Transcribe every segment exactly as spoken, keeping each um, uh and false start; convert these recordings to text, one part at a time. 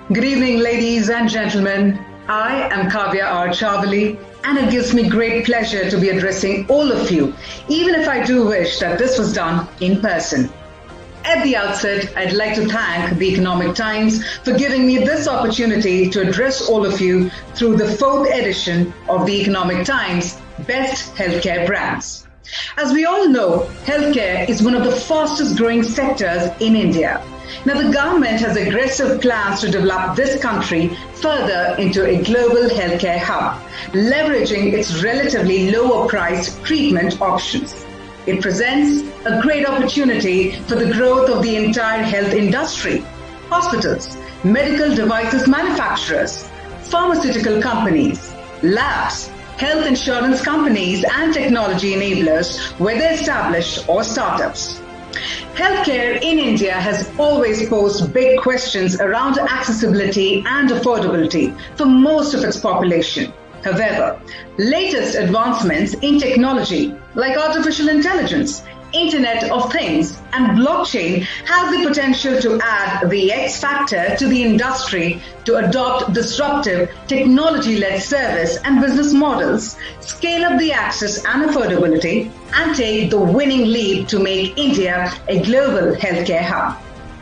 Good evening, ladies and gentlemen. I am Kavya R. Chavali, and it gives me great pleasure to be addressing all of you, even if I do wish that this was done in person. At the outset, I'd like to thank the Economic Times for giving me this opportunity to address all of you through the fourth edition of the Economic Times Best Healthcare Brands. As we all know, healthcare is one of the fastest growing sectors in India. Now, the government has aggressive plans to develop this country further into a global healthcare hub, leveraging its relatively lower priced treatment options. It presents a great opportunity for the growth of the entire health industry. Hospitals, medical devices manufacturers, pharmaceutical companies, labs, health insurance companies, and technology enablers, whether established or startups. Healthcare in India has always posed big questions around accessibility and affordability for most of its population. However, latest advancements in technology like artificial intelligence, Internet of Things, and blockchain have the potential to add the X factor to the industry to adopt disruptive technology-led service and business models, scale up the access and affordability, and take the winning lead to make India a global healthcare hub.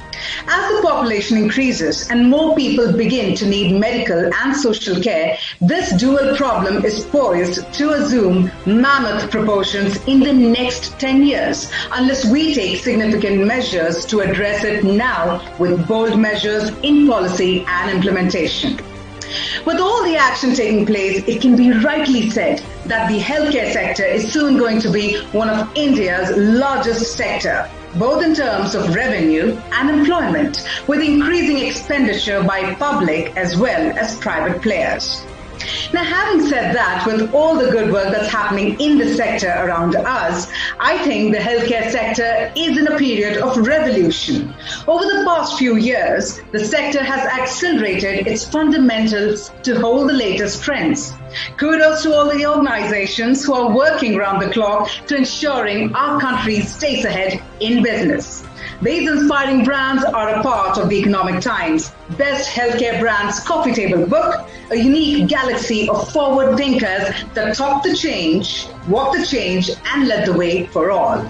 As the population increases and more people begin to need medical and social care, this dual problem is poised to assume mammoth proportions in the next ten years, unless we take significant measures to address it now with bold measures in policy and implementation. With all the action taking place, it can be rightly said that the healthcare sector is soon going to be one of India's largest sector, both in terms of revenue and employment, with increasing expenditure by public as well as private players. Now, having said that, with all the good work that's happening in the sector around us, I think the healthcare sector is in a period of revolution. Over the past few years, the sector has accelerated its fundamentals to hold the latest trends. Kudos to all the organizations who are working round the clock to ensuring our country stays ahead in business. These inspiring brands are a part of the Economic Times Best Healthcare Brands Coffee Table book, a unique galaxy of forward thinkers that talk the change, walk the change, and led the way for all.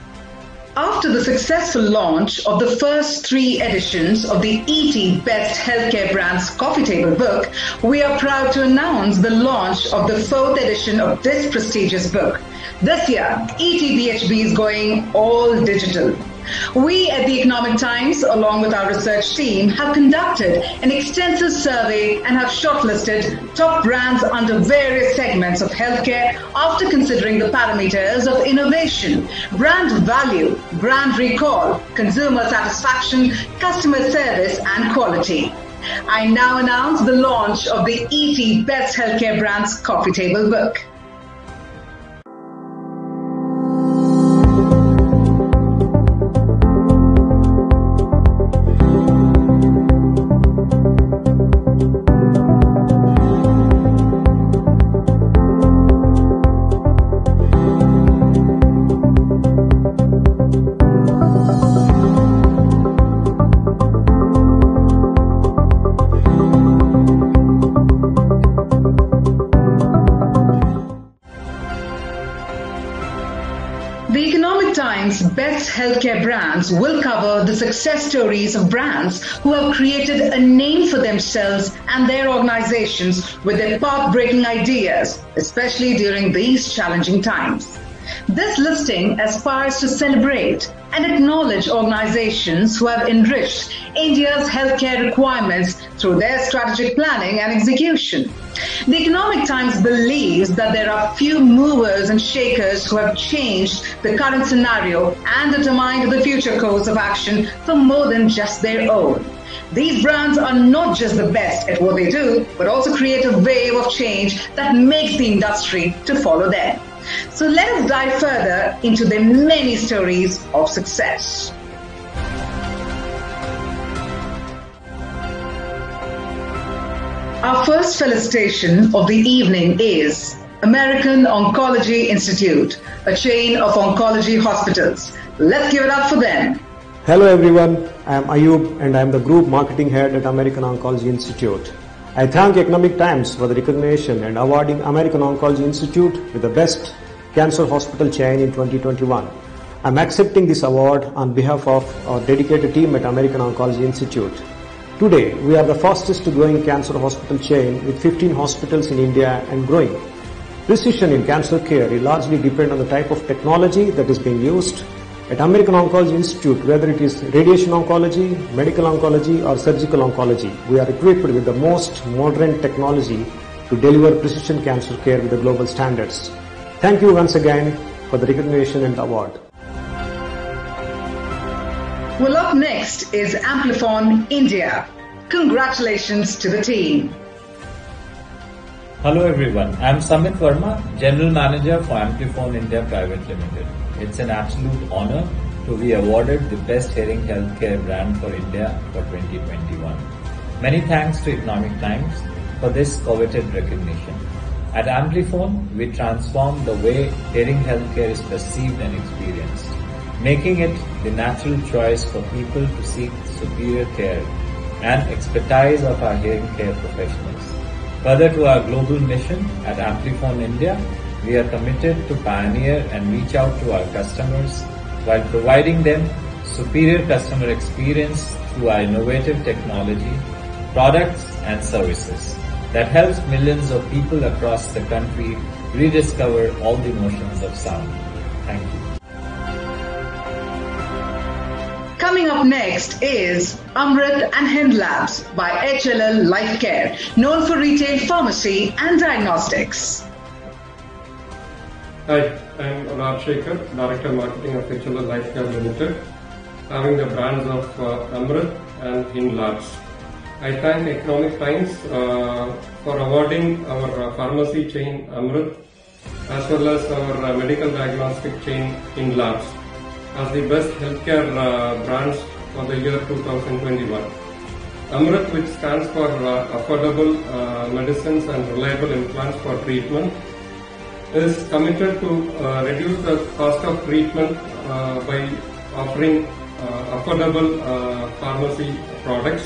After the successful launch of the first three editions of the E T Best Healthcare Brands Coffee Table book, we are proud to announce the launch of the fourth edition of this prestigious book. This year, E T B H B is going all digital. We at the Economic Times, along with our research team, have conducted an extensive survey and have shortlisted top brands under various segments of healthcare after considering the parameters of innovation, brand value, brand recall, consumer satisfaction, customer service, and quality. I now announce the launch of the E T Best Healthcare Brands Coffee Table book. The Economic Times Best Healthcare Brands will cover the success stories of brands who have created a name for themselves and their organizations with their path-breaking ideas, especially during these challenging times. This listing aspires to celebrate and acknowledge organizations who have enriched India's healthcare requirements through their strategic planning and execution. The Economic Times believes that there are few movers and shakers who have changed the current scenario and determined the future course of action for more than just their own. These brands are not just the best at what they do, but also create a wave of change that makes the industry to follow them. So let us dive further into their many stories of success. Our first felicitation of the evening is American Oncology Institute, a chain of oncology hospitals. Let's give it up for them. Hello everyone, I am Ayub and I am the Group Marketing Head at American Oncology Institute. I thank Economic Times for the recognition and awarding American Oncology Institute with the best cancer hospital chain in twenty twenty-one. I am accepting this award on behalf of our dedicated team at American Oncology Institute. Today, we are the fastest growing cancer hospital chain with fifteen hospitals in India and growing. Precision in cancer care will largely depend on the type of technology that is being used. At American Oncology Institute, whether it is radiation oncology, medical oncology or surgical oncology, we are equipped with the most modern technology to deliver precision cancer care with the global standards. Thank you once again for the recognition and the award. Well, up next is Amplifon India. Congratulations to the team. Hello everyone, I am Samit Verma, General Manager for Amplifon India Private Limited. It's an absolute honor to be awarded the Best Hearing Healthcare Brand for India for twenty twenty-one. Many thanks to Economic Times for this coveted recognition. At Amplifon, we transform the way hearing healthcare is perceived and experienced, making it the natural choice for people to seek superior care and expertise of our hearing care professionals. Further to our global mission at Amplifon India, we are committed to pioneer and reach out to our customers while providing them superior customer experience through our innovative technology, products and services that helps millions of people across the country rediscover all the emotions of sound. Thank you. Coming up next is Amrit and Hind Labs by H L L Life Care, known for retail pharmacy and diagnostics. Hi, I am Raj Shekhar, Director Marketing of H L L Life Care Limited, having the brands of uh, Amrit and Hind Labs. I thank Economic Times uh, for awarding our uh, pharmacy chain Amrit as well as our uh, medical diagnostic chain Hind Labs as the best healthcare uh, brands for the year two thousand twenty-one. Amrit, which stands for uh, affordable uh, medicines and reliable implants for treatment, is committed to uh, reduce the cost of treatment uh, by offering uh, affordable uh, pharmacy products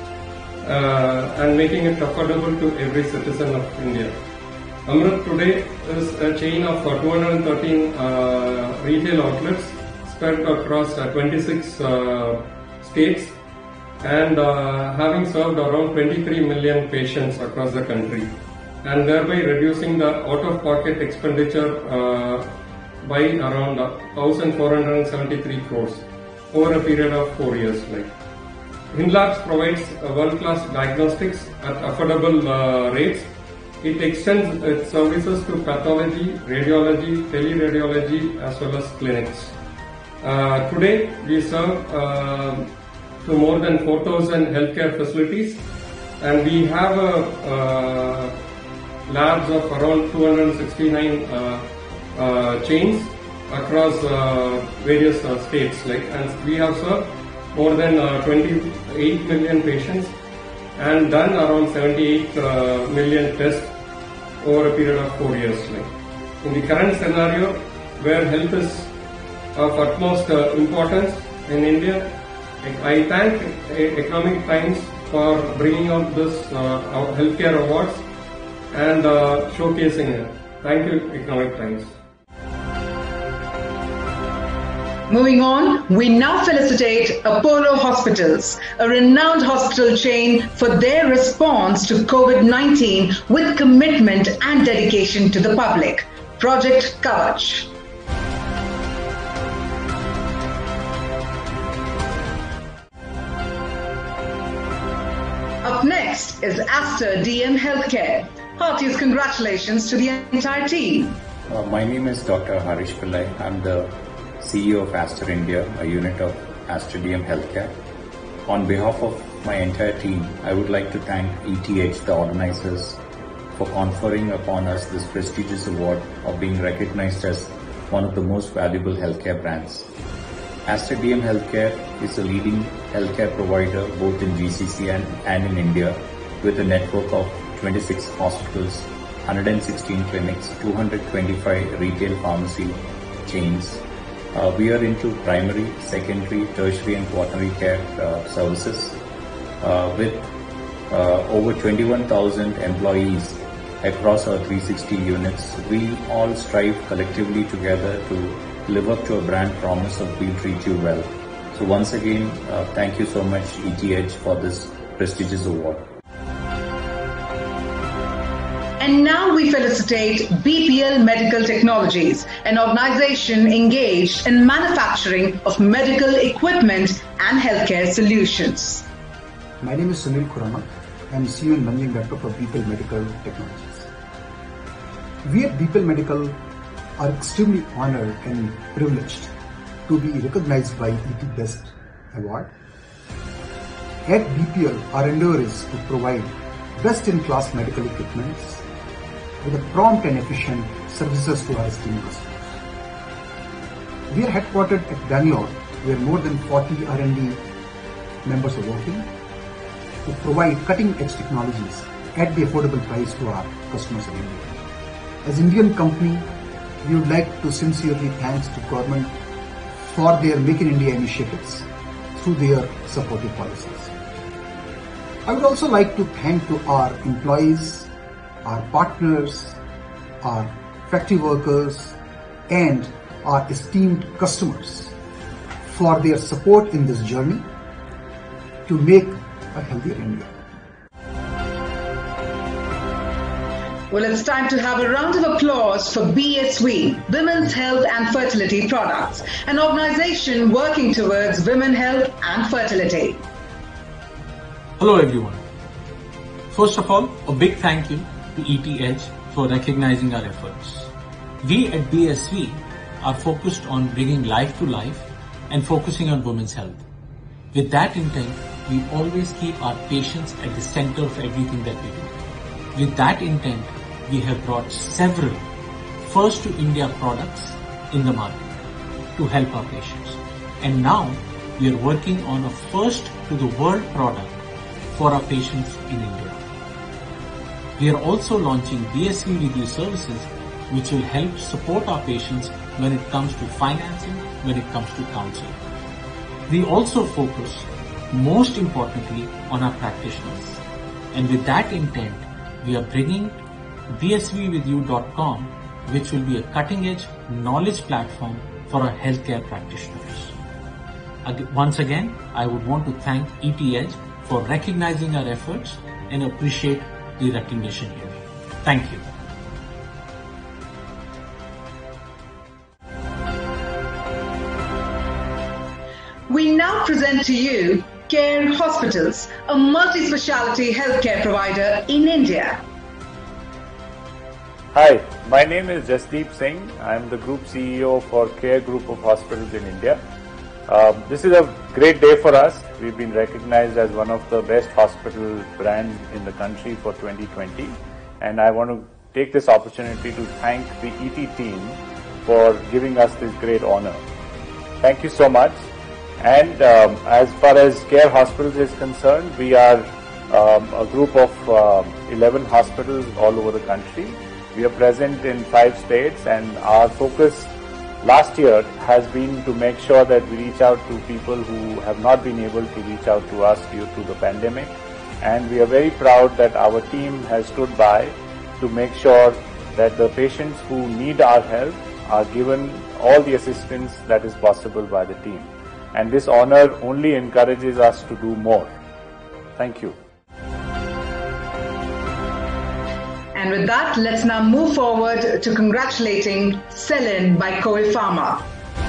uh, and making it affordable to every citizen of India. Amrit today is a chain of uh, two hundred thirteen uh, retail outlets spread across uh, twenty-six uh, states and uh, having served around twenty-three million patients across the country, and thereby reducing the out-of-pocket expenditure uh, by around one thousand four hundred seventy-three crores over a period of four years. Like Hind Labs provides uh, world-class diagnostics at affordable uh, rates. It extends its services to pathology, radiology, teleradiology as well as clinics. Uh, today we serve uh, to more than four thousand healthcare facilities, and we have a uh, labs of around two hundred sixty-nine uh, uh, chains across uh, various uh, states, like, and we have served more than uh, twenty-eight million patients and done around seventy-eight uh, million tests over a period of four years. Like. In the current scenario, where health is of utmost uh, importance in India, I thank Economic Times for bringing out this uh, healthcare awards and uh, showcasing it. Thank you, Economic Times. Moving on, we now felicitate Apollo Hospitals, a renowned hospital chain, for their response to COVID nineteen with commitment and dedication to the public. Project Kavach. Up next is Aster D M Healthcare. Heartiest congratulations to the entire team. Uh, my name is Doctor Harish Pillai. I'm the C E O of Aster India, a unit of Aster D M Healthcare. On behalf of my entire team, I would like to thank E T H, the organizers, for conferring upon us this prestigious award of being recognized as one of the most valuable healthcare brands. Aster D M Healthcare is a leading healthcare provider both in G C C and, and in India, with a network of twenty-six hospitals, one hundred sixteen clinics, two hundred twenty-five retail pharmacy chains, Uh, we are into primary, secondary, tertiary and quaternary care uh, services uh, with uh, over twenty-one thousand employees across our three hundred sixty units. We all strive collectively together to live up to a brand promise of "We'll treat you well." So once again, uh, thank you so much E T H for this prestigious award. And now we felicitate B P L Medical Technologies, an organization engaged in manufacturing of medical equipment and healthcare solutions. My name is Sunil Khurana. I am C E O and Managing Director for B P L Medical Technologies. We at B P L Medical are extremely honored and privileged to be recognized by E T Best Award. At B P L, our endeavor is to provide best-in-class medical equipments with a prompt and efficient services to our esteemed customers. We are headquartered at Bangalore, where more than forty R and D members are working to provide cutting-edge technologies at the affordable price to our customers in India. As an Indian company, we would like to sincerely thank the government for their Make in India initiatives through their supportive policies. I would also like to thank to our employees, our partners, our factory workers, and our esteemed customers for their support in this journey to make a healthier India. Well, it's time to have a round of applause for B S V, Women's Health and Fertility Products, an organization working towards women health and fertility. Hello everyone. First of all, a big thank you to E T H for recognizing our efforts. We at B S V are focused on bringing life to life and focusing on women's health. With that intent, we always keep our patients at the center of everything that we do. With that intent, we have brought several first to India products in the market to help our patients. And now we are working on a first to the world product for our patients in India. We are also launching B S V With You services, which will help support our patients when it comes to financing, when it comes to counseling. We also focus most importantly on our practitioners. And with that intent, we are bringing B S V with you dot com, which will be a cutting-edge knowledge platform for our healthcare practitioners. Once again, I would want to thank E T H for recognizing our efforts and appreciate the recognition here. Thank you. We now present to you CARE Hospitals, a multi-speciality healthcare provider in India. Hi, my name is Jasdeep Singh. I am the Group C E O for CARE Group of Hospitals in India. Um, this is a great day for us. We've been recognized as one of the best hospital brands in the country for twenty twenty. And I want to take this opportunity to thank the E T team for giving us this great honor. Thank you so much. And um, as far as CARE Hospitals is concerned, we are um, a group of uh, eleven hospitals all over the country. We are present in five states, and our focus last year has been to make sure that we reach out to people who have not been able to reach out to us due to the pandemic. And we are very proud that our team has stood by to make sure that the patients who need our help are given all the assistance that is possible by the team. And this honor only encourages us to do more. Thank you. And with that, let's now move forward to congratulating Selin by Coe Pharma.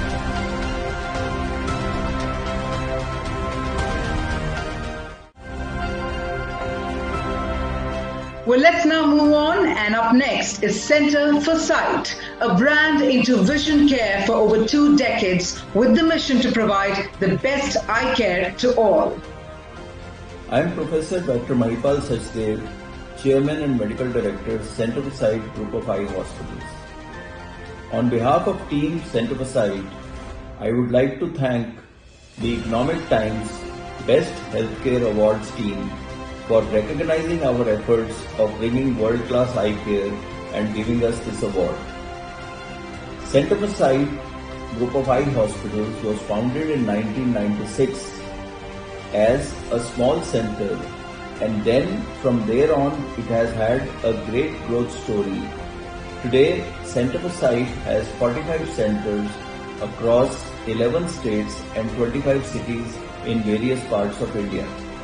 Well, let's now move on, and up next is Center for Sight, a brand into vision care for over two decades with the mission to provide the best eye care to all. I am Professor Doctor Manipal Sachdev, Chairman and Medical Director, Center for Sight Group of Eye Hospitals. On behalf of Team Center for Sight, I would like to thank the Economic Times Best Healthcare Awards team for recognizing our efforts of bringing world-class eye care and giving us this award. Center for Sight Group of Eye Hospitals was founded in nineteen ninety-six as a small center, and then from there on it has had a great growth story. Today, Center for Sight has forty-five centers across eleven states and twenty-five cities in various parts of India.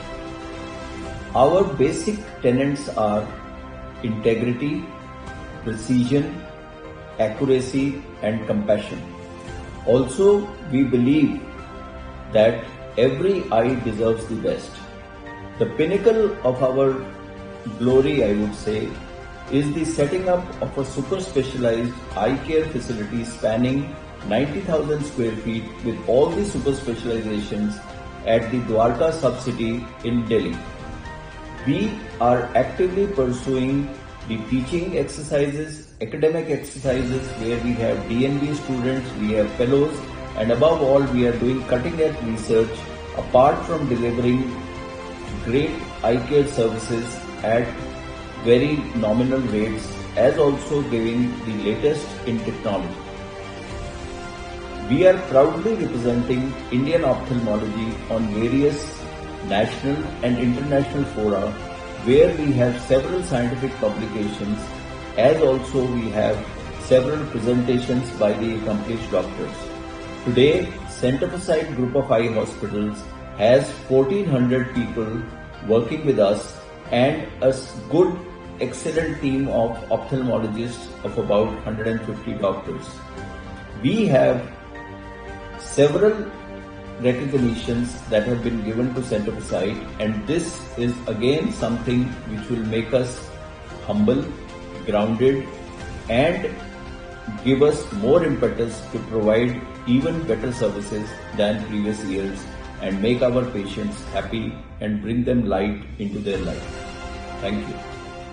Our basic tenets are integrity, precision, accuracy and compassion. Also, we believe that every eye deserves the best. The pinnacle of our glory, I would say, is the setting up of a super specialized eye care facility spanning ninety thousand square feet with all the super specializations at the Dwarka sub-city in Delhi. We are actively pursuing the teaching exercises, academic exercises where we have D N B students, we have fellows, and above all we are doing cutting edge research apart from delivering great eye care services at very nominal rates, as also giving the latest in technology. We are proudly representing Indian ophthalmology on various national and international fora where we have several scientific publications, as also we have several presentations by the accomplished doctors. Today, Center for Sight Group of Eye Hospitals has fourteen hundred people working with us and a good, excellent team of ophthalmologists of about one hundred fifty doctors. We have several recognitions that have been given to Center for Sight, and this is again something which will make us humble, grounded and give us more impetus to provide even better services than previous years and make our patients happy and bring them light into their life. Thank you.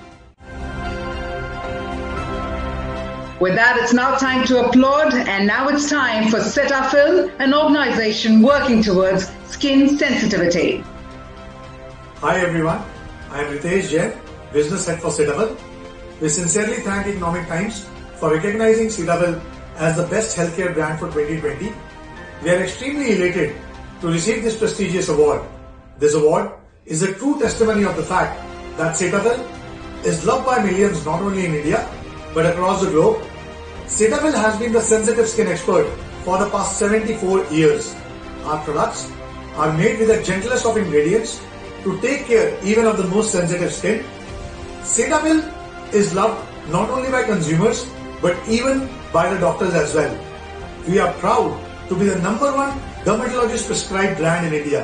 With that, it's now time to applaud, and now it's time for Cetaphil, an organization working towards skin sensitivity. Hi everyone, I am Ritesh Jain, Business Head for Cetaphil. We sincerely thank Economic Times for recognizing Cetaphil as the best healthcare brand for twenty twenty. We are extremely elated to receive this prestigious award. This award is a true testimony of the fact that Cetaphil is loved by millions not only in India but across the globe. Cetaphil has been the sensitive skin expert for the past seventy-four years. Our products are made with the gentlest of ingredients to take care even of the most sensitive skin. Cetaphil is loved not only by consumers but even by the doctors as well. We are proud to be the number one dermatologist prescribed brand in India.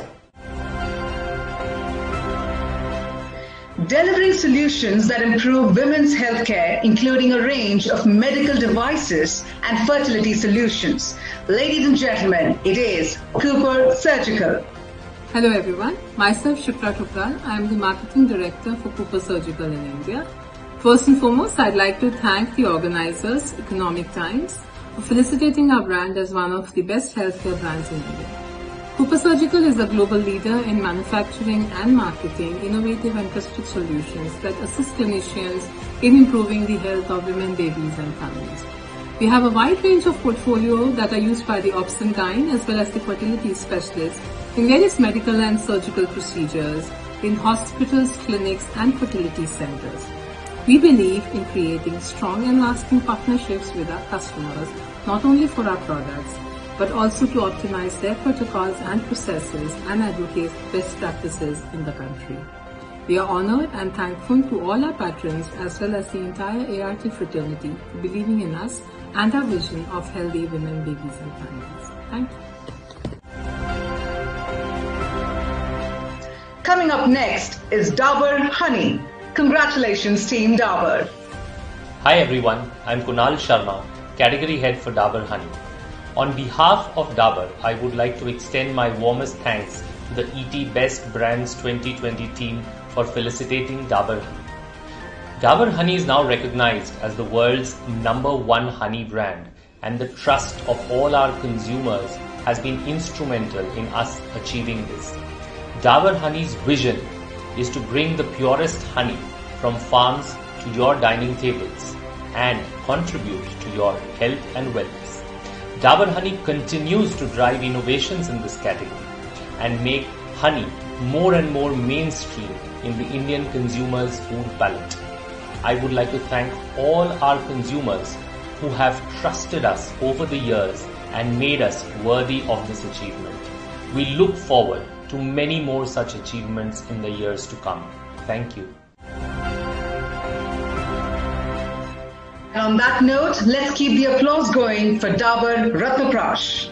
Delivering solutions that improve women's healthcare, including a range of medical devices and fertility solutions. Ladies and gentlemen, it is Cooper Surgical. Hello everyone, myself Shipra Tupral. I am the Marketing Director for Cooper Surgical in India. First and foremost, I'd like to thank the organizers, Economic Times, for felicitating our brand as one of the best healthcare brands in India. Cooper Surgical is a global leader in manufacturing and marketing innovative and trusted solutions that assist clinicians in improving the health of women, babies and families. We have a wide range of portfolio that are used by the obs and gyne as well as the fertility specialists in various medical and surgical procedures in hospitals, clinics and fertility centers. We believe in creating strong and lasting partnerships with our customers, not only for our products, but also to optimize their protocols and processes and advocate best practices in the country. We are honored and thankful to all our patrons as well as the entire A R T fraternity for believing in us and our vision of healthy women, babies and families. Thank you. Coming up next is Dabur Honey. Congratulations, Team Dabur. Hi everyone, I'm Kunal Sharma, Category Head for Dabur Honey. On behalf of Dabur, I would like to extend my warmest thanks to the E T Best Brands twenty twenty team for felicitating Dabur Honey. Dabur Honey is now recognized as the world's number one honey brand, and the trust of all our consumers has been instrumental in us achieving this. Dabur Honey's vision is to bring the purest honey from farms to your dining tables and contribute to your health and wellness. Dabur Honey continues to drive innovations in this category and make honey more and more mainstream in the Indian consumer's food palate. I would like to thank all our consumers who have trusted us over the years and made us worthy of this achievement. We look forward to many more such achievements in the years to come. Thank you. And on that note, let's keep the applause going for Dabur Ratnaprash.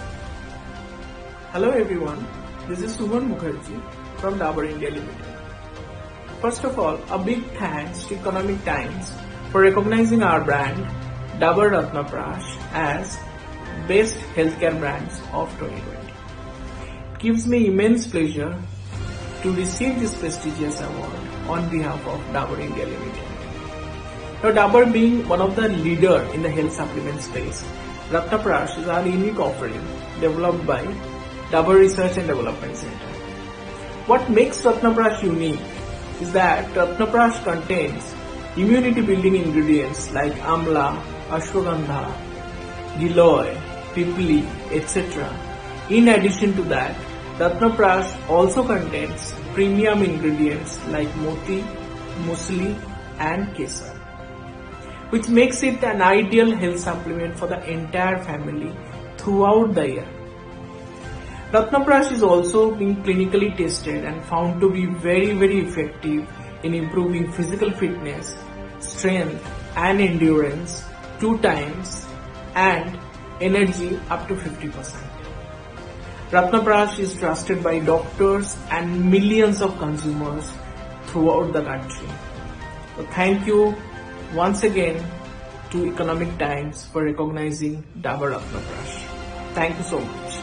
Hello everyone, this is Suman Mukherjee from Dabur India Limited. First of all, a big thanks to Economic Times for recognizing our brand Dabur Ratnaprash as Best Healthcare Brands of twenty twenty. It gives me immense pleasure to receive this prestigious award on behalf of Dabur India Limited. Now, Dabur being one of the leader in the health supplement space, Ratnaprash is our unique offering developed by Dabur Research and Development Center. What makes Ratnaprash unique is that Ratnaprash contains immunity building ingredients like amla, ashwagandha, giloy, pipli, et cetera. In addition to that, Ratnaprash also contains premium ingredients like moti, musli and kesar, which makes it an ideal health supplement for the entire family throughout the year. Ratnaprash is also being clinically tested and found to be very very effective in improving physical fitness, strength and endurance two times and energy up to fifty percent. Ratnaprash is trusted by doctors and millions of consumers throughout the country. So thank you once again to Economic Times for recognizing Dabur Ratnaprash. Thank you so much.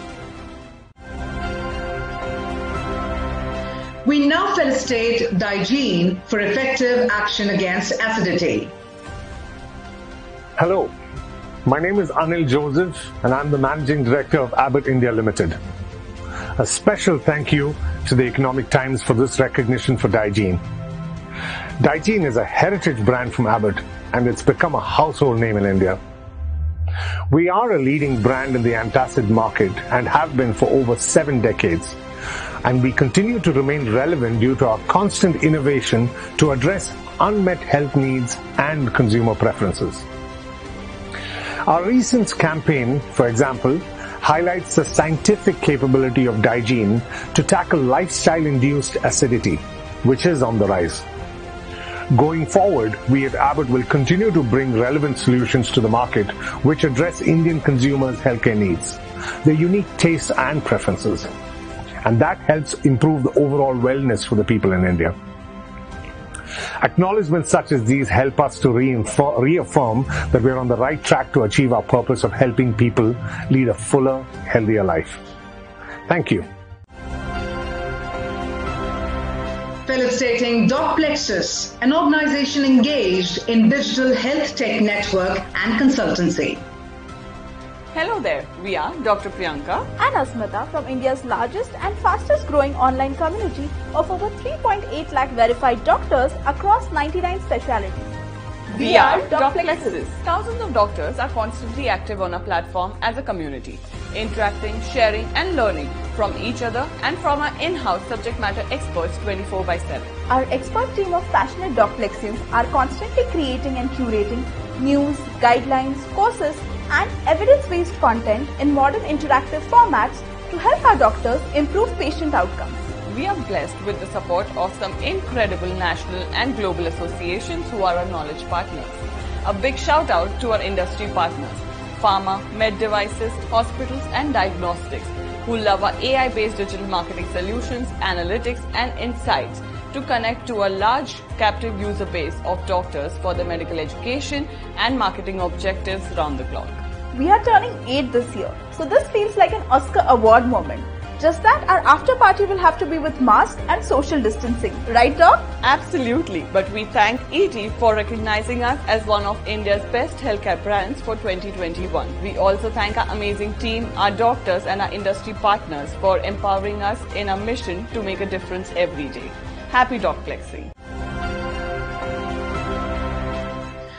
We now felicitate Digene for effective action against acidity. Hello, my name is Anil Joseph and I'm the Managing Director of Abbott India Limited. A special thank you to the Economic Times for this recognition for Digene. Digene is a heritage brand from Abbott and it's become a household name in India. We are a leading brand in the antacid market and have been for over seven decades. And we continue to remain relevant due to our constant innovation to address unmet health needs and consumer preferences. Our recent campaign, for example, highlights the scientific capability of Digene to tackle lifestyle-induced acidity, which is on the rise. Going forward, we at Abbott will continue to bring relevant solutions to the market which address Indian consumers' healthcare needs, their unique tastes and preferences. And that helps improve the overall wellness for the people in India. Acknowledgements such as these help us to reaffirm that we are on the right track to achieve our purpose of helping people lead a fuller, healthier life. Thank you. Felicitating DocPlexus, an organization engaged in digital health tech network and consultancy. Hello there, we are Doctor Priyanka and Asmita from India's largest and fastest growing online community of over three point eight lakh verified doctors across ninety-nine specialities. We are DocPlexus. Thousands of doctors are constantly active on our platform as a community, interacting, sharing and learning from each other and from our in-house subject matter experts twenty-four by seven. Our expert team of passionate DocPlexians are constantly creating and curating news, guidelines, courses and evidence-based content in modern interactive formats to help our doctors improve patient outcomes. We are blessed with the support of some incredible national and global associations who are our knowledge partners. A big shout out to our industry partners, pharma, med devices, hospitals and diagnostics who love our A I-based digital marketing solutions, analytics and insights to connect to a large captive user base of doctors for their medical education and marketing objectives round the clock. We are turning eight this year, so this feels like an Oscar award moment. Just that our after party will have to be with masks and social distancing, right Doc? Absolutely, but we thank E T for recognizing us as one of India's best healthcare brands for twenty twenty-one. We also thank our amazing team, our doctors and our industry partners for empowering us in our mission to make a difference every day. Happy DocPlexing. A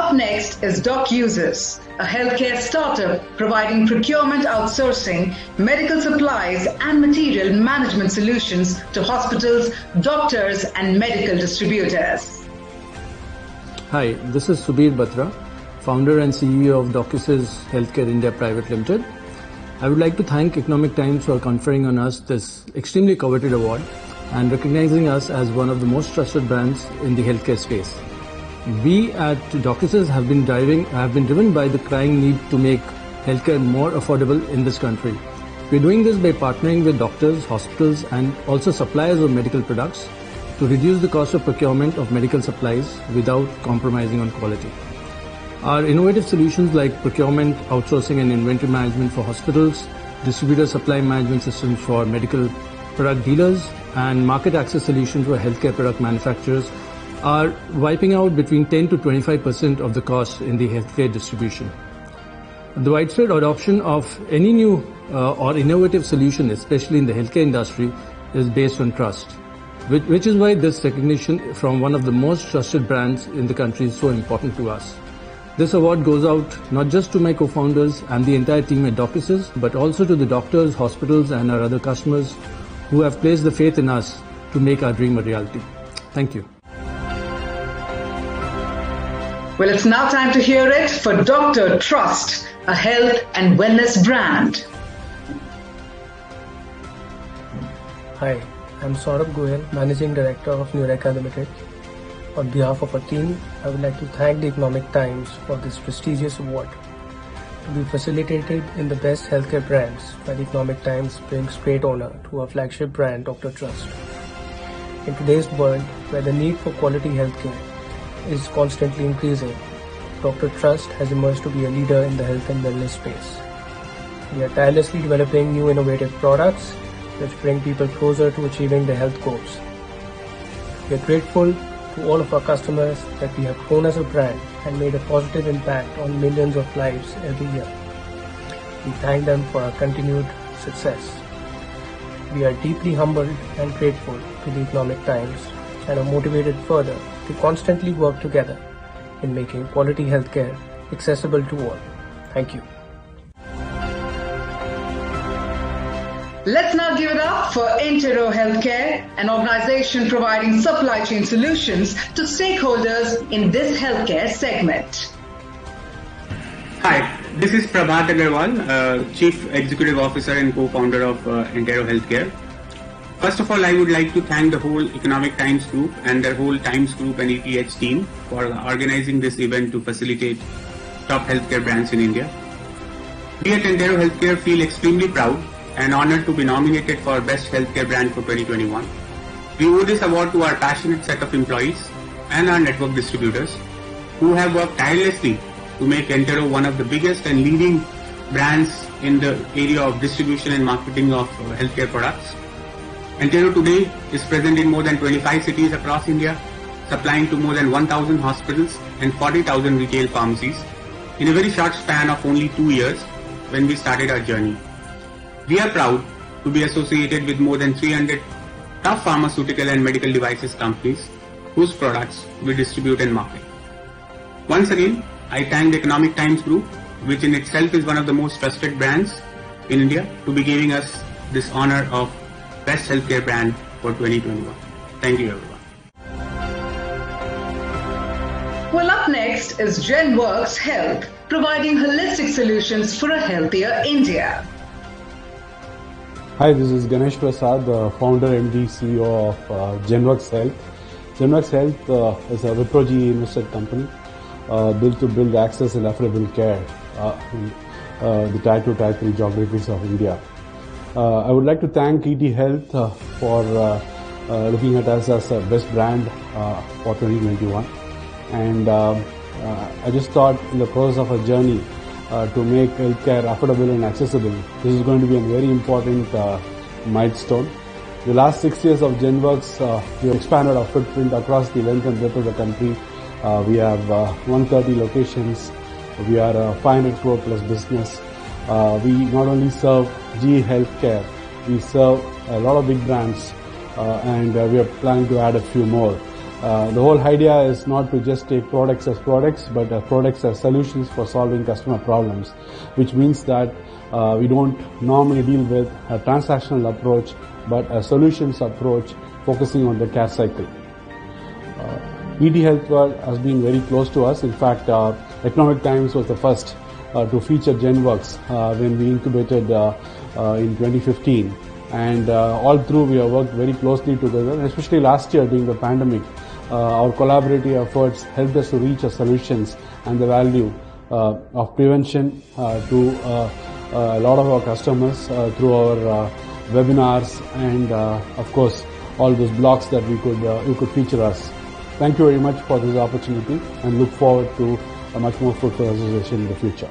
Up next is DocUsers, a healthcare startup providing procurement outsourcing, medical supplies and material management solutions to hospitals, doctors and medical distributors. Hi, this is Subir Batra, founder and C E O of DocUsers Healthcare India Private Limited. I would like to thank Economic Times for conferring on us this extremely coveted award and recognizing us as one of the most trusted brands in the healthcare space. We at DocUsers have been driving, have been driven by the crying need to make healthcare more affordable in this country. We're doing this by partnering with doctors, hospitals and also suppliers of medical products to reduce the cost of procurement of medical supplies without compromising on quality. Our innovative solutions like procurement, outsourcing and inventory management for hospitals, distributor supply management systems for medical product dealers and market access solutions for healthcare product manufacturers are wiping out between ten to twenty-five percent of the cost in the healthcare distribution. The widespread adoption of any new uh, or innovative solution, especially in the healthcare industry, is based on trust, which, which is why this recognition from one of the most trusted brands in the country is so important to us. This award goes out not just to my co-founders and the entire team at DocUsers, but also to the doctors, hospitals and our other customers who have placed the faith in us to make our dream a reality. Thank you. Well, it's now time to hear it for Doctor Trust, a health and wellness brand. Hi, I'm Saurabh Goyal, Managing Director of Nureka Limited. On behalf of our team, I would like to thank the Economic Times for this prestigious award. To be facilitated in the best healthcare brands by the Economic Times brings great honor to our flagship brand, Doctor Trust. In today's world, where the need for quality healthcare is constantly increasing, Doctor Trust has emerged to be a leader in the health and wellness space. We are tirelessly developing new innovative products which bring people closer to achieving their health goals. We are grateful to all of our customers that we have grown as a brand and made a positive impact on millions of lives every year. We thank them for our continued success. We are deeply humbled and grateful to the Economic Times and are motivated further to constantly work together in making quality healthcare accessible to all. Thank you. Let's now give it up for Entero Healthcare, an organization providing supply chain solutions to stakeholders in this healthcare segment. Hi, this is Prabhat Agarwal, uh, Chief Executive Officer and co-founder of uh, Entero Healthcare. First of all, I would like to thank the whole Economic Times Group and their whole Times Group and E T H team for organizing this event to facilitate top healthcare brands in India. We at Entero Healthcare feel extremely proud and honored to be nominated for Best Healthcare Brand for twenty twenty-one. We owe this award to our passionate set of employees and our network distributors who have worked tirelessly to make Entero one of the biggest and leading brands in the area of distribution and marketing of uh, healthcare products. Entero today is present in more than twenty-five cities across India, supplying to more than one thousand hospitals and forty thousand retail pharmacies in a very short span of only two years when we started our journey. We are proud to be associated with more than three hundred top pharmaceutical and medical devices companies whose products we distribute and market. Once again, I thank the Economic Times Group, which in itself is one of the most trusted brands in India, to be giving us this honor of Best Healthcare Brand for twenty twenty-one. Thank you, everyone. Well, up next is GenWorks Health, providing holistic solutions for a healthier India. Hi, this is Ganesh Prasad, the founder, M D, C E O of uh, GenWorks Health. GenWorks Health uh, is a Wipro G E invested company uh, built to build access and affordable care uh, in uh, the Tier two, Tier three geographies of India. Uh, I would like to thank E T Health uh, for uh, uh, looking at us as a best brand uh, for twenty twenty-one. And uh, uh, I just thought in the process of a journey uh, to make healthcare affordable and accessible, this is going to be a very important uh, milestone. The last six years of GenWorks, uh, we have expanded our footprint across the length and breadth of the country. Uh, we have uh, one hundred thirty locations. We are a five hundred crore plus business. Uh, we not only serve G E Healthcare, we serve a lot of big brands, uh, and uh, we are planning to add a few more. Uh, the whole idea is not to just take products as products, but uh, products as solutions for solving customer problems, which means that uh, we don't normally deal with a transactional approach, but a solutions approach focusing on the care cycle. Uh, E T Health World has been very close to us. In fact, uh, Economic Times was the first uh, to feature GenWorks uh, when we incubated uh, uh, in twenty fifteen. And uh, all through we have worked very closely together, and especially last year during the pandemic, uh, our collaborative efforts helped us to reach our solutions and the value uh, of prevention uh, to uh, uh, a lot of our customers uh, through our uh, webinars and uh, of course all those blogs that we could uh, you could feature us. Thank you very much for this opportunity, and look forward to a much more fruitful association in the future.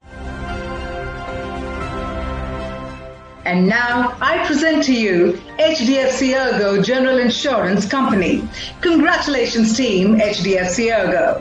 And now I present to you H D F C Ergo General Insurance Company. Congratulations team H D F C Ergo.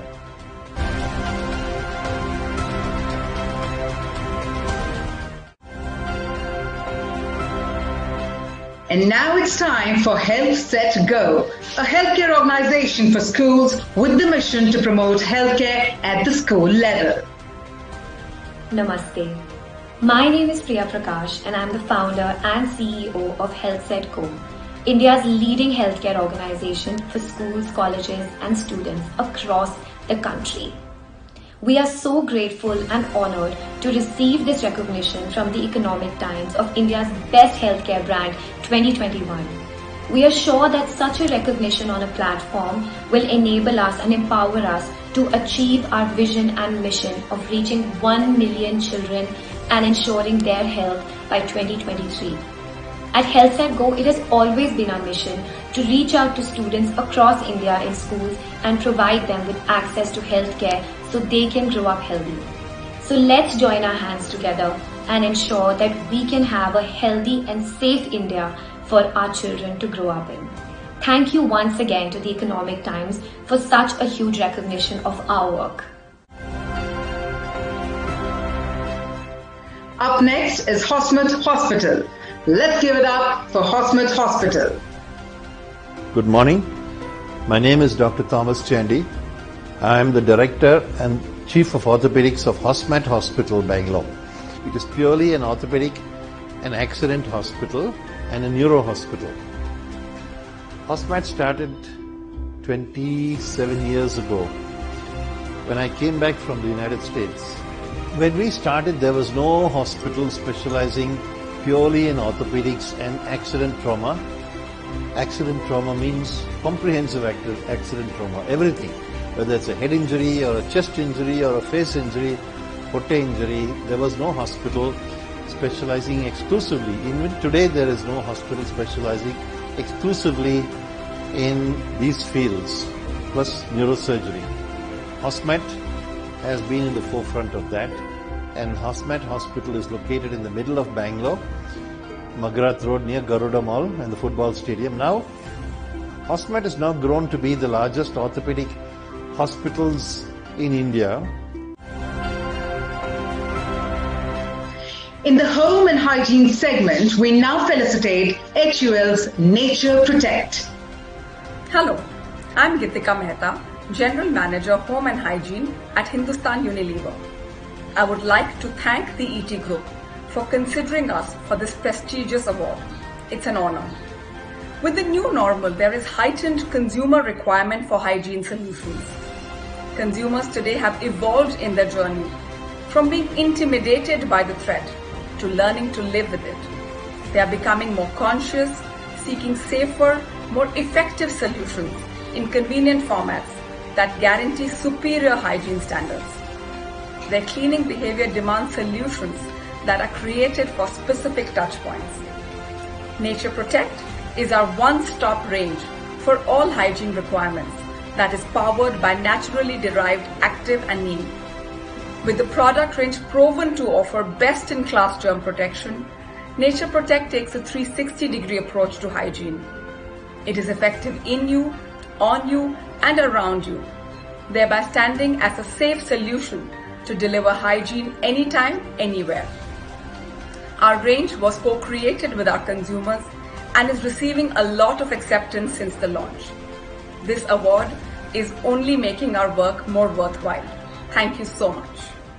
And now it's time for Health Set Go, a healthcare organization for schools with the mission to promote healthcare at the school level. Namaste. My name is Priya Prakash and I'm the founder and C E O of HealthSetCo, India's leading healthcare organization for schools, colleges and students across the country. We are so grateful and honored to receive this recognition from the Economic Times of India's Best Healthcare Brand twenty twenty-one. We are sure that such a recognition on a platform will enable us and empower us to achieve our vision and mission of reaching one million children and ensuring their health by twenty twenty-three. At HealthSetGo, it has always been our mission to reach out to students across India in schools and provide them with access to healthcare so they can grow up healthy. So let's join our hands together and ensure that we can have a healthy and safe India for our children to grow up in. Thank you once again to the Economic Times for such a huge recognition of our work. Up next is Hosmet Hospital. Let's give it up for Hosmet Hospital. Good morning. My name is Doctor Thomas Chandy. I am the Director and Chief of Orthopedics of Hosmet Hospital, Bangalore. It is purely an orthopedic, an accident hospital and a neuro hospital. Hosmet started twenty-seven years ago when I came back from the United States. When we started, there was no hospital specializing purely in orthopedics and accident trauma. Accident trauma means comprehensive accident trauma, everything. Whether it's a head injury or a chest injury or a face injury, foot injury, there was no hospital specializing exclusively. Even today there is no hospital specializing exclusively in these fields, plus neurosurgery. Hosmet has been in the forefront of that, and Hosmet Hospital is located in the middle of Bangalore, Magarath Road near Garuda Mall and the football stadium. Now, Hosmet has now grown to be the largest orthopedic hospitals in India. In the home and hygiene segment, we now felicitate H U L's Nature Protect. Hello, I'm Gitika Mehta, General Manager Home and Hygiene at Hindustan Unilever. I would like to thank the E T Group for considering us for this prestigious award. It's an honor. With the new normal, there is heightened consumer requirement for hygiene solutions. Consumers today have evolved in their journey from being intimidated by the threat to learning to live with it. They are becoming more conscious, seeking safer, more effective solutions in convenient formats that guarantee superior hygiene standards. Their cleaning behavior demands solutions that are created for specific touchpoints. Nature Protect is our one-stop range for all hygiene requirements that is powered by naturally derived active and neem. With the product range proven to offer best-in-class germ protection, Nature Protect takes a three hundred sixty degree approach to hygiene. It is effective in you, on you, and around you, thereby standing as a safe solution to deliver hygiene anytime, anywhere. Our range was co-created with our consumers and is receiving a lot of acceptance since the launch. This award is only making our work more worthwhile. Thank you so much.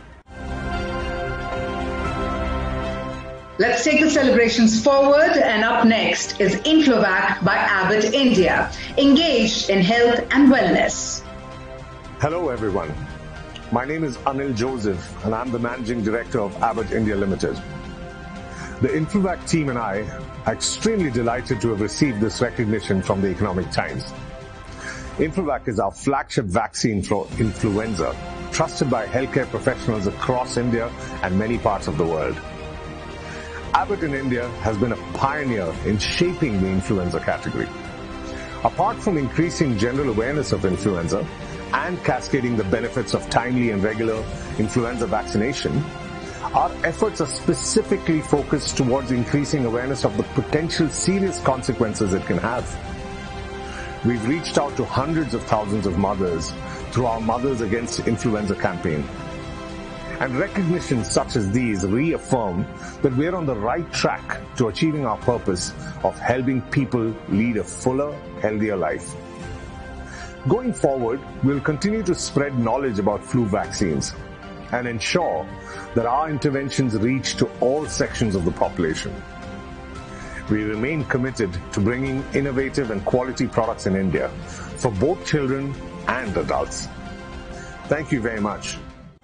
Let's take the celebrations forward, and up next is Influvac by Abbott India, engaged in health and wellness. Hello everyone. My name is Anil Joseph and I'm the Managing Director of Abbott India Limited. The Influvac team and I are extremely delighted to have received this recognition from the Economic Times. Influvac is our flagship vaccine for influenza, trusted by healthcare professionals across India and many parts of the world. Abbott in India has been a pioneer in shaping the influenza category. Apart from increasing general awareness of influenza and cascading the benefits of timely and regular influenza vaccination, our efforts are specifically focused towards increasing awareness of the potential serious consequences it can have. We've reached out to hundreds of thousands of mothers through our Mothers Against Influenza campaign. And recognitions such as these reaffirm that we're on the right track to achieving our purpose of helping people lead a fuller, healthier life. Going forward, we'll continue to spread knowledge about flu vaccines and ensure that our interventions reach to all sections of the population. We remain committed to bringing innovative and quality products in India for both children and adults. Thank you very much.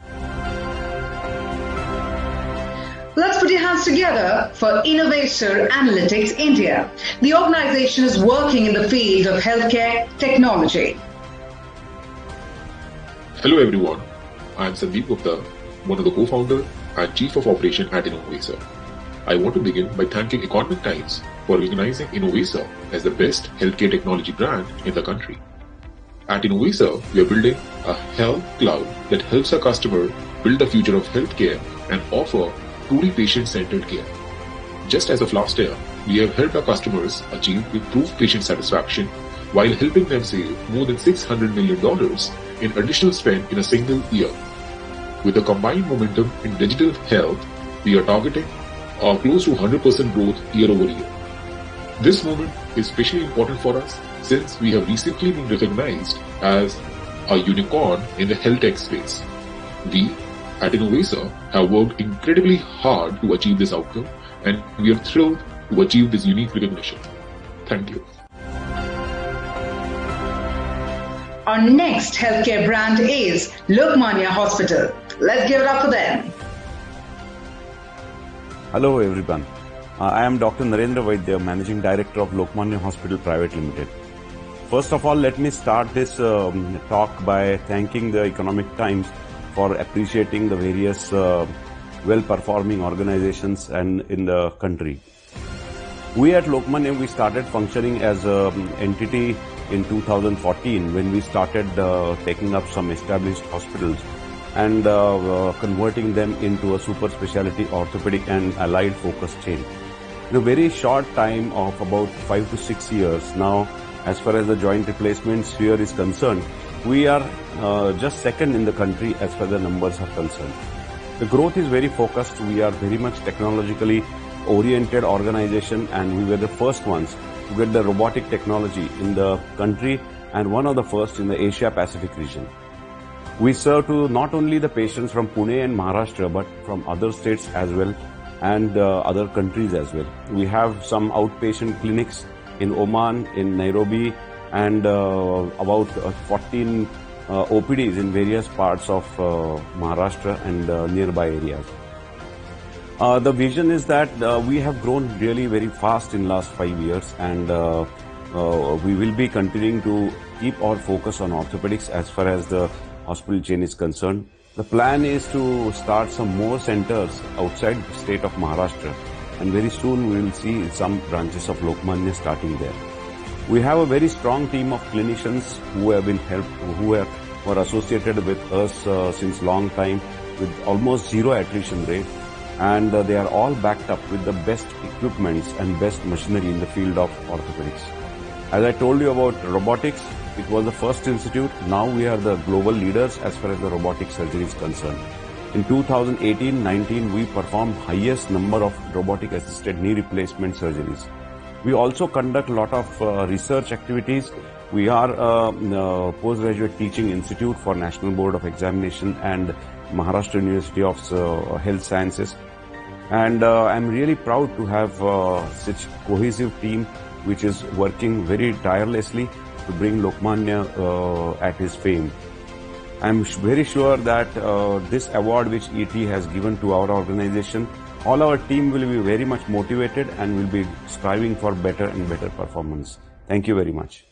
Let's put your hands together for Innovator Analytics India. The organization is working in the field of healthcare technology. Hello everyone, I am Sandeep Gupta, one of the co-founder and Chief of Operation at Innovator. I want to begin by thanking Economic Times for recognizing Innovator as the best healthcare technology brand in the country. At Innovator, we are building a health cloud that helps our customer build the future of healthcare and offer truly patient-centered care. Just as of last year, we have helped our customers achieve improved patient satisfaction while helping them save more than six hundred million dollars in additional spend in a single year. With the combined momentum in digital health, we are targeting a close to one hundred percent growth year over year. This moment is especially important for us since we have recently been recognized as a unicorn in the health tech space. We at Innovator have worked incredibly hard to achieve this outcome, and we are thrilled to achieve this unique recognition. Thank you. Our next healthcare brand is Lokmanya Hospital. Let's give it up for them. Hello everyone. Uh, I am Doctor Narendra Vaidya, Managing Director of Lokmanya Hospital Private Limited. First of all, let me start this um, talk by thanking the Economic Times for appreciating the various uh, well-performing organizations and in the country. We at Lokmanya, we started functioning as an entity in two thousand fourteen when we started uh, taking up some established hospitals and uh, uh, converting them into a super specialty orthopedic and allied focused chain. In a very short time of about five to six years now, as far as the joint replacement sphere is concerned, we are uh, just second in the country as far as the numbers are concerned. The growth is very focused. We are very much technologically oriented organization, and we were the first ones to get the robotic technology in the country and one of the first in the Asia Pacific region. We serve to not only the patients from Pune and Maharashtra, but from other states as well and uh, other countries as well. We have some outpatient clinics in Oman, in Nairobi, and uh, about uh, fourteen uh, O P Ds in various parts of uh, Maharashtra and uh, nearby areas. Uh, the vision is that uh, we have grown really very fast in last five years, and uh, uh, we will be continuing to keep our focus on orthopedics as far as the hospital chain is concerned. The plan is to start some more centers outside the state of Maharashtra, and very soon we will see some branches of Lokmanya starting there. We have a very strong team of clinicians who have been helped, who are, were associated with us uh, since long time with almost zero attrition rate, and uh, they are all backed up with the best equipments and best machinery in the field of orthopedics. As I told you about robotics, it was the first institute. Now we are the global leaders as far as the robotic surgery is concerned. In two thousand eighteen nineteen, we performed highest number of robotic assisted knee replacement surgeries. We also conduct a lot of uh, research activities. We are a, a postgraduate teaching institute for National Board of Examination and Maharashtra University of uh, Health Sciences. And uh, I'm really proud to have uh, such cohesive team which is working very tirelessly to bring Lokmanya uh, at his fame. I'm very sure that uh, this award which E T has given to our organization, all our team will be very much motivated and will be striving for better and better performance. Thank you very much.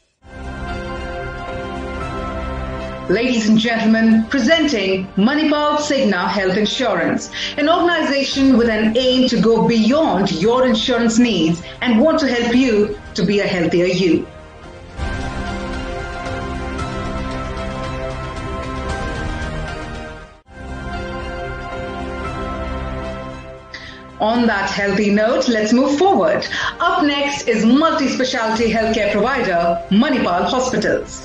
Ladies and gentlemen, presenting Manipal Cigna Health Insurance, an organization with an aim to go beyond your insurance needs and want to help you to be a healthier you. On that healthy note, let's move forward. Up next is multi-specialty healthcare provider Manipal Hospitals.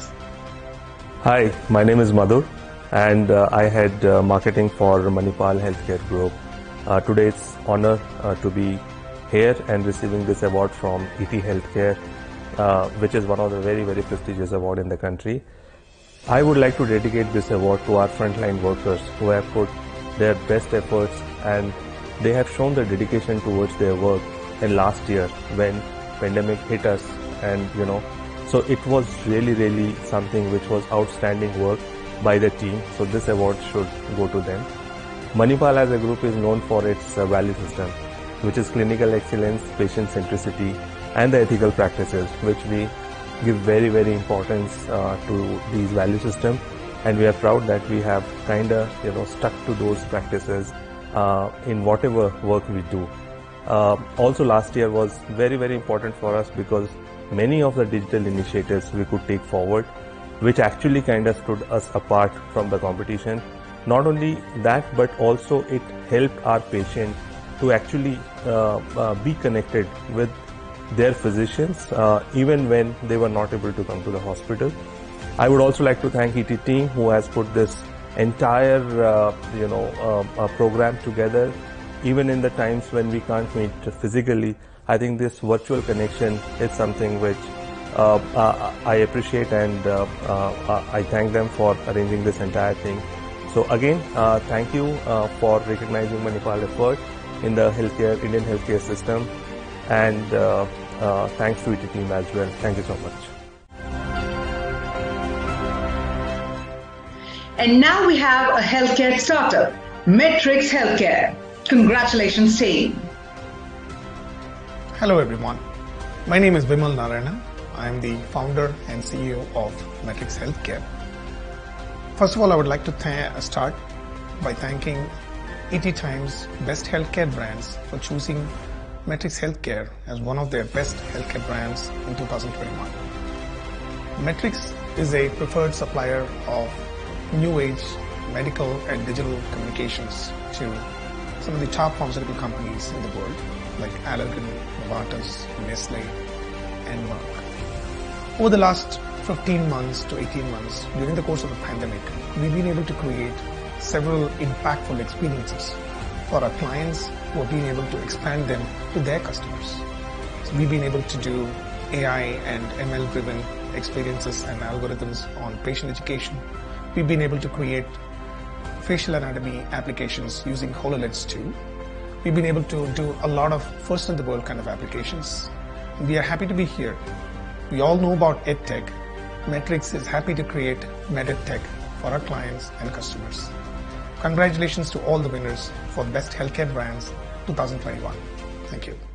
Hi, my name is Madhur and uh, I head uh, marketing for Manipal Healthcare Group. Uh, today it's honor uh, to be here and receiving this award from E T Healthcare, uh, which is one of the very, very prestigious awards in the country. I would like to dedicate this award to our frontline workers who have put their best efforts and they have shown their dedication towards their work in last year when pandemic hit us, and you know, so it was really, really something which was outstanding work by the team. So this award should go to them. Manipal as a group is known for its uh, value system, which is clinical excellence, patient centricity, and the ethical practices, which we give very, very importance uh, to these value system. And we are proud that we have kind of, you know, stuck to those practices uh, in whatever work we do. Uh, also last year was very, very important for us because many of the digital initiatives we could take forward, which actually kind of stood us apart from the competition. Not only that, but also it helped our patient to actually uh, uh, be connected with their physicians uh, even when they were not able to come to the hospital. I would also like to thank E T team who has put this entire uh, you know uh, uh, program together. Even in the times when we can't meet physically, I think this virtual connection is something which uh, uh, I appreciate, and uh, uh, I thank them for arranging this entire thing. So again, uh, thank you uh, for recognizing Manipal effort in the healthcare, Indian healthcare system, and uh, uh, thanks to E T team as well. Thank you so much. And now we have a healthcare startup, Metrix Healthcare. Congratulations, team. Hello everyone, my name is Vimal Narayana. I am the founder and C E O of Metrix Healthcare. First of all, I would like to th- start by thanking E T Times Best Healthcare Brands for choosing Metrix Healthcare as one of their best healthcare brands in two thousand twenty-one. Metrix is a preferred supplier of new age medical and digital communications to some of the top pharmaceutical companies in the world like Allergan, Novartis, Nestle, and Merck. Over the last fifteen months to eighteen months, during the course of the pandemic, we've been able to create several impactful experiences for our clients who have been able to expand them to their customers. So we've been able to do A I and M L driven experiences and algorithms on patient education. We've been able to create facial anatomy applications using HoloLens two. We've been able to do a lot of first in the world kind of applications. We are happy to be here. We all know about EdTech. Metrix is happy to create MedEdTech for our clients and customers. Congratulations to all the winners for Best Healthcare Brands twenty twenty-one. Thank you.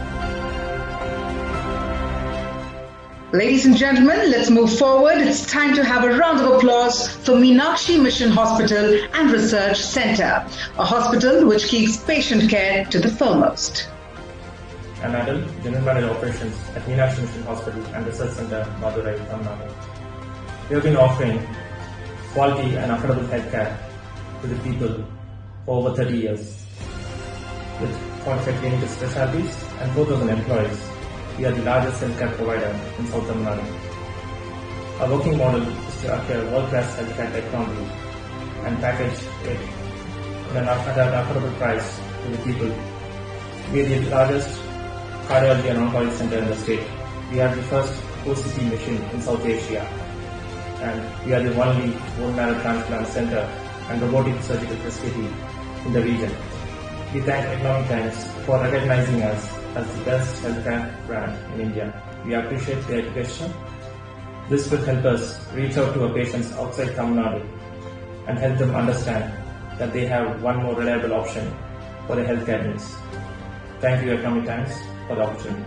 Ladies and gentlemen, let's move forward. It's time to have a round of applause for Meenakshi Mission Hospital and Research Center, a hospital which keeps patient care to the foremost. I'm Adil, General Manager Operations at Meenakshi Mission Hospital and Research Center, Madurai, Tamil Nadu. We have been offering quality and affordable healthcare to the people for over thirty years. With forty-five clinical specialties and four thousand employees, we are the largest healthcare provider in South Tamil Nadu. Our working model is to acquire world-class healthcare technology and package it at an affordable price to the people. We are the largest cardiology and oncology center in the state. We are the first O C T machine in South Asia, and we are the only bone marrow transplant center and robotic surgical facility in the region. We thank Economic Times for recognizing us as the best healthcare brand in India. We appreciate their education. This will help us reach out to our patients outside Tamil Nadu and help them understand that they have one more reliable option for their healthcare needs. Thank you, Economic Times, for the opportunity.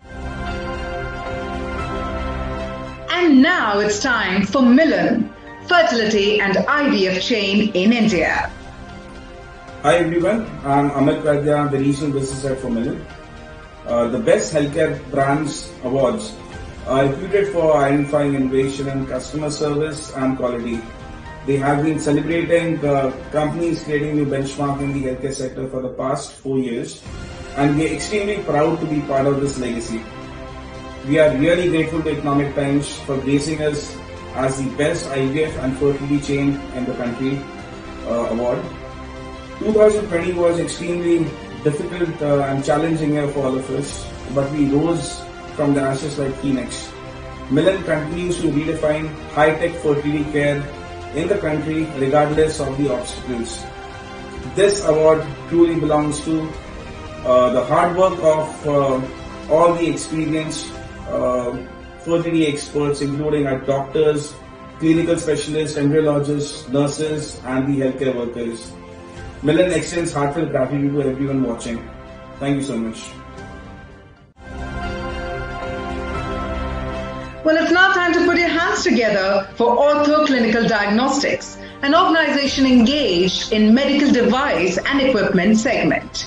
And now it's time for Milan, fertility and I V F chain in India. Hi everyone, I'm Amit Vaidya, the Regional Business Head for Milan. Uh, the Best Healthcare Brands Awards are reputed for identifying innovation in customer service and quality. They have been celebrating uh, companies creating new benchmark in the healthcare sector for the past four years, and we are extremely proud to be part of this legacy. We are really grateful to Economic Times for gracing us as the best I V F and fertility chain in the country uh, award. twenty twenty was extremely difficult uh, and challenging year for all of us, but we rose from the ashes like phoenix. Milan continues to redefine high-tech fertility care in the country regardless of the obstacles. This award truly belongs to uh, the hard work of uh, all the experienced uh, fertility experts, including our doctors, clinical specialists, embryologists, nurses, and the healthcare workers. Milan extends heartfelt gratitude to everyone watching. Thank you so much. Well, it's now time to put your hands together for Ortho Clinical Diagnostics, an organization engaged in medical device and equipment segment.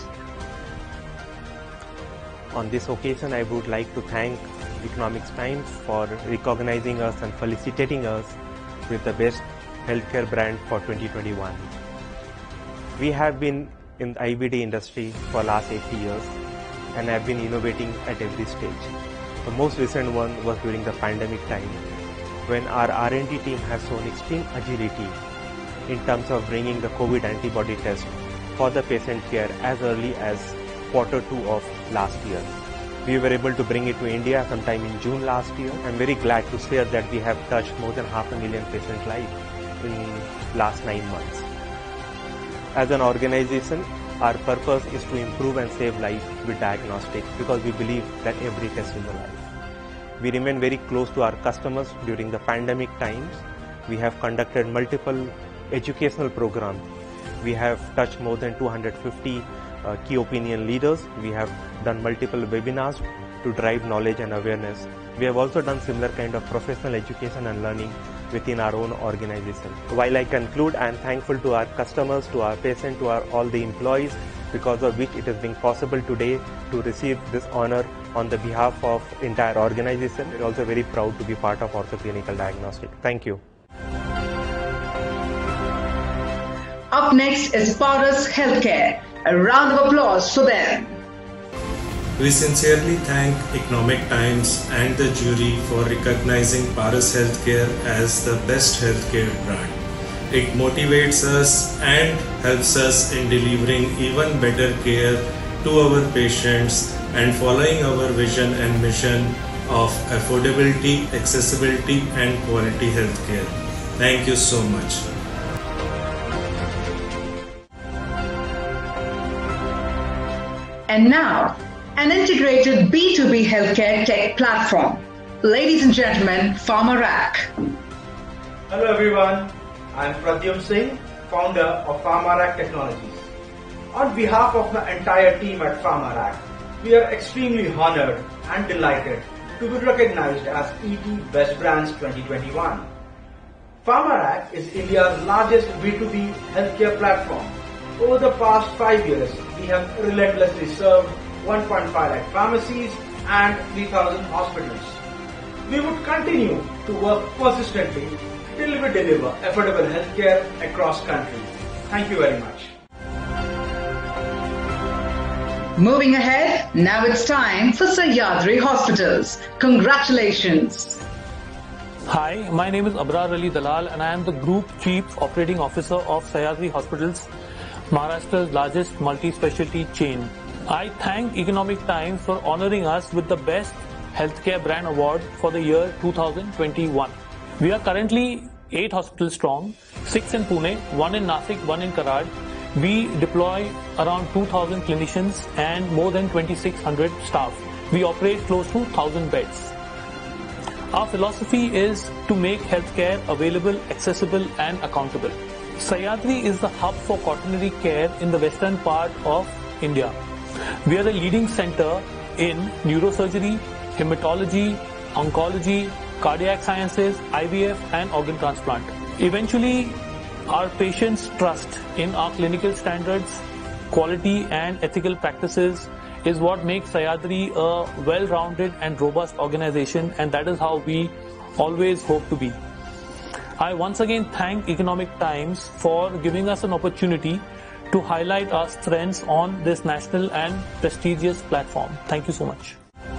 On this occasion, I would like to thank Economic Times for recognizing us and felicitating us with the best healthcare brand for twenty twenty-one. We have been in the I V D industry for the last eighty years and have been innovating at every stage. The most recent one was during the pandemic time, when our R and D team has shown extreme agility in terms of bringing the COVID antibody test for the patient care as early as quarter two of last year. We were able to bring it to India sometime in June last year. I'm very glad to share that we have touched more than half a million patient lives in last nine months. As an organization, our purpose is to improve and save lives with diagnostics, because we believe that every test is a life. We remain very close to our customers during the pandemic times. We have conducted multiple educational programs. We have touched more than two hundred fifty uh, key opinion leaders. We have done multiple webinars to drive knowledge and awareness. We have also done similar kind of professional education and learning within our own organization. While I conclude, I am thankful to our customers, to our patients, to our, all the employees, because of which it is being possible today to receive this honor on the behalf of entire organization. We are also very proud to be part of Ortho Clinical Diagnostics. Thank you. Up next is Paras Healthcare. A round of applause for them. We sincerely thank Economic Times and the jury for recognizing Paras Healthcare as the best healthcare brand. It motivates us and helps us in delivering even better care to our patients and following our vision and mission of affordability, accessibility and quality healthcare. Thank you so much. And now, an integrated B two B healthcare tech platform. Ladies and gentlemen, PharmaRack. Hello everyone, I am Pradyum Singh, founder of PharmaRack Technologies. On behalf of the entire team at PharmaRack, we are extremely honored and delighted to be recognized as E T Best Brands twenty twenty-one. PharmaRack is India's largest B two B healthcare platform. Over the past five years, we have relentlessly served one point five lakh pharmacies and three thousand hospitals. We would continue to work persistently till we deliver affordable healthcare across country. Thank you very much. Moving ahead, now it's time for Sahyadri Hospitals. Congratulations. Hi, my name is Abrar Ali Dalal and I am the Group Chief Operating Officer of Sahyadri Hospitals, Maharashtra's largest multi-specialty chain. I thank Economic Times for honoring us with the Best Healthcare Brand Award for the year two thousand twenty-one. We are currently eight hospitals strong, six in Pune, one in Nasik, one in Karad. We deploy around two thousand clinicians and more than twenty-six hundred staff. We operate close to one thousand beds. Our philosophy is to make healthcare available, accessible and accountable. Sahyadri is the hub for quaternary care in the western part of India. We are the leading center in neurosurgery, hematology, oncology, cardiac sciences, I V F and organ transplant. Eventually, our patients' trust in our clinical standards, quality and ethical practices is what makes Sahyadri a well-rounded and robust organization, and that is how we always hope to be. I once again thank Economic Times for giving us an opportunity to highlight our strengths on this national and prestigious platform. Thank you so much.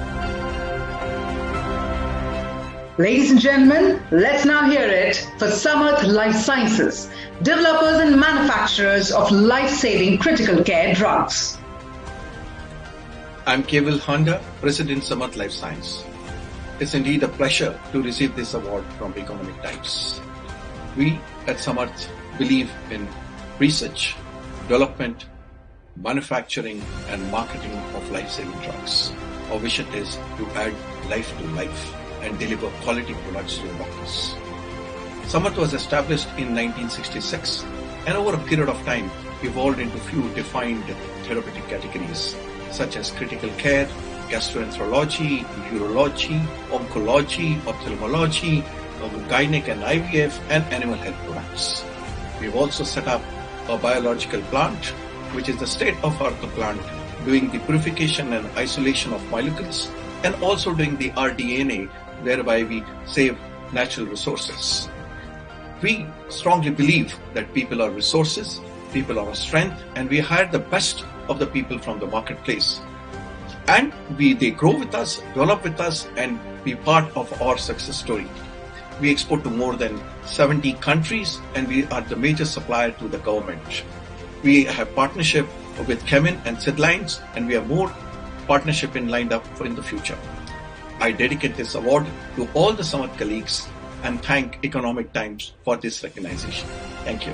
Ladies and gentlemen, let's now hear it for Samarth Life Sciences, developers and manufacturers of life-saving critical care drugs. I'm Keval Honda, President Samarth Life Science. It's indeed a pleasure to receive this award from Economic Times. We at Samarth believe in research, development, manufacturing and marketing of life-saving drugs. Our vision is to add life to life and deliver quality products to doctors. Samarth was established in nineteen sixty-six and over a period of time evolved into few defined therapeutic categories such as critical care, gastroenterology, urology, oncology, ophthalmology, gynec and I V F and animal health products. We've also set up a biological plant, which is the state-of-the-art plant doing the purification and isolation of molecules and also doing the R D N A, whereby we save natural resources. We strongly believe that people are resources, people are a strength, and we hire the best of the people from the marketplace. And we, they grow with us, develop with us, and be part of our success story. We export to more than seventy countries, and we are the major supplier to the government. We have partnership with Kemin and Sidlines, and we have more partnership in lined up for in the future. I dedicate this award to all the Samarth colleagues and thank Economic Times for this recognition. Thank you.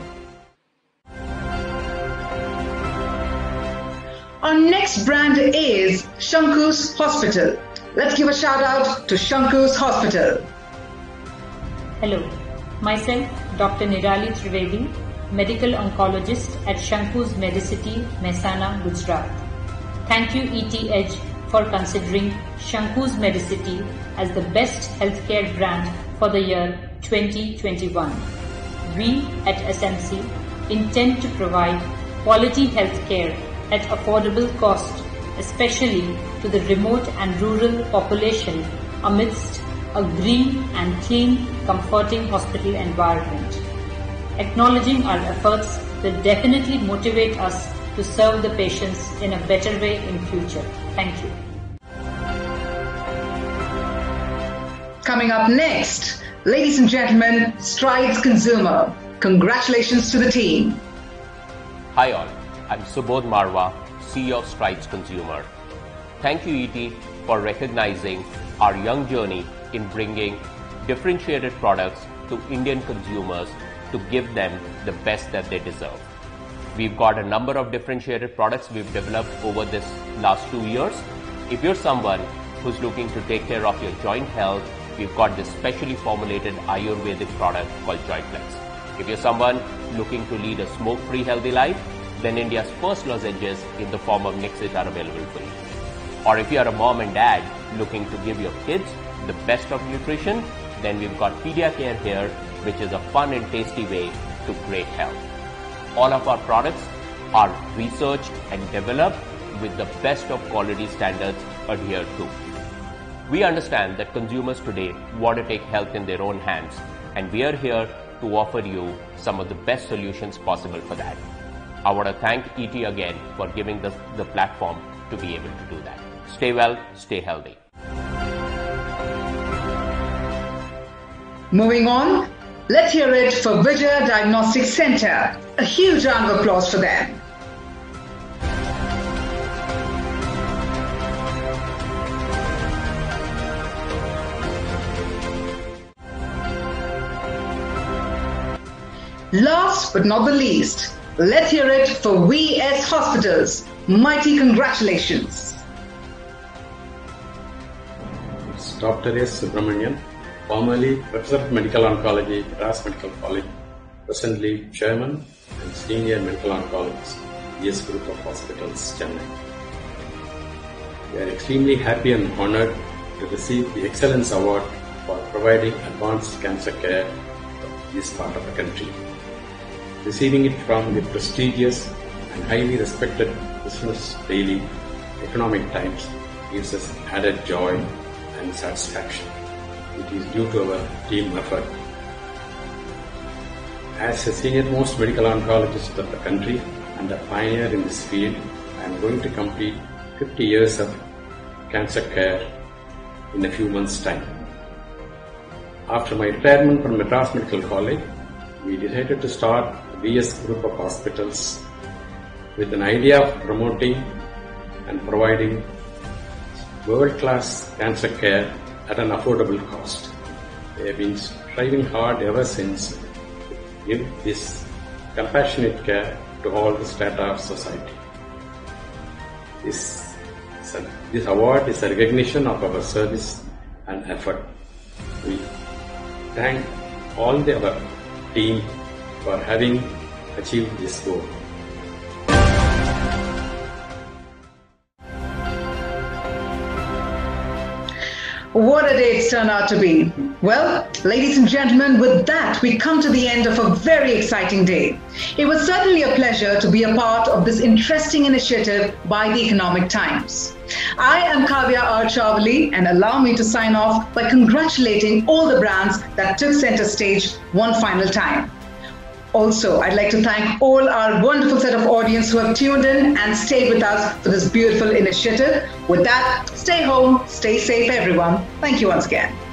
Our next brand is Shanku's Hospital. Let's give a shout out to Shanku's Hospital. Hello, myself Doctor Nirali Trivedi, medical oncologist at Shanku's Medicity, Mehsana, Gujarat. Thank you E T Edge for considering Shanku's Medicity as the best healthcare brand for the year twenty twenty-one. We at S M C intend to provide quality healthcare at affordable cost, especially to the remote and rural population amidst a green and clean, comforting hospital environment. Acknowledging our efforts will definitely motivate us to serve the patients in a better way in future. Thank you. Coming up next, ladies and gentlemen, Strides Consumer. Congratulations to the team. Hi all, I'm Subodh Marwa, C E O of Strides Consumer. Thank you E T for recognizing our young journey in bringing differentiated products to Indian consumers to give them the best that they deserve. We've got a number of differentiated products we've developed over this last two years. If you're someone who's looking to take care of your joint health, we've got this specially formulated Ayurvedic product called JointFlex. If you're someone looking to lead a smoke-free healthy life, then India's first lozenges in the form of Nixit are available for you. Or if you're a mom and dad looking to give your kids the best of nutrition, then we've got PediaCare here, which is a fun and tasty way to great health. All of our products are researched and developed with the best of quality standards adhered to. We understand that consumers today want to take health in their own hands, and we are here to offer you some of the best solutions possible for that. I want to thank E T again for giving us the, the platform to be able to do that. Stay well, stay healthy. Moving on, let's hear it for Vijaya Diagnostic Center. A huge round of applause for them. Last but not the least, let's hear it for V S Hospitals. Mighty congratulations. It's Doctor S. Subramanian, formerly Professor of Medical Oncology at Madras Medical College, presently Chairman and Senior Medical Oncologist, V S Group of Hospitals, Chennai. We are extremely happy and honored to receive the Excellence Award for providing advanced cancer care in this part of the country. Receiving it from the prestigious and highly respected business daily Economic Times gives us added joy and satisfaction. It is due to our team effort. As a senior most medical oncologist of the country and a pioneer in this field, I am going to complete fifty years of cancer care in a few months' time. After my retirement from Madras Medical College, we decided to start the V S Group of Hospitals with an idea of promoting and providing world-class cancer care at an affordable cost. We have been striving hard ever since to give this compassionate care to all the strata of society. This, this award is a recognition of our service and effort. We thank all the other team for having achieved this goal. What a day it's turned out to be. Well, ladies and gentlemen, with that, we come to the end of a very exciting day. It was certainly a pleasure to be a part of this interesting initiative by the Economic Times. I am Kavya R. Chavali, and allow me to sign off by congratulating all the brands that took center stage one final time. Also, I'd like to thank all our wonderful set of audience who have tuned in and stayed with us for this beautiful initiative. With that, stay home, stay safe, everyone. Thank you once again.